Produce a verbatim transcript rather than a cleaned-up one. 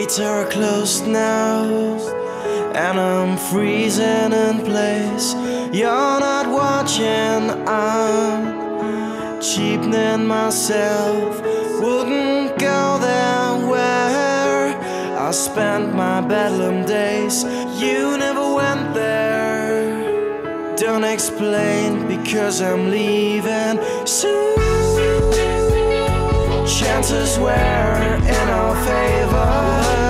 gates are closed now, and I'm freezing in place. You're not watching, I'm cheapening myself. Wouldn't go there where I spent my bedlam days. You never went there. Don't explain, because I'm leaving soon. Chances were in our favor.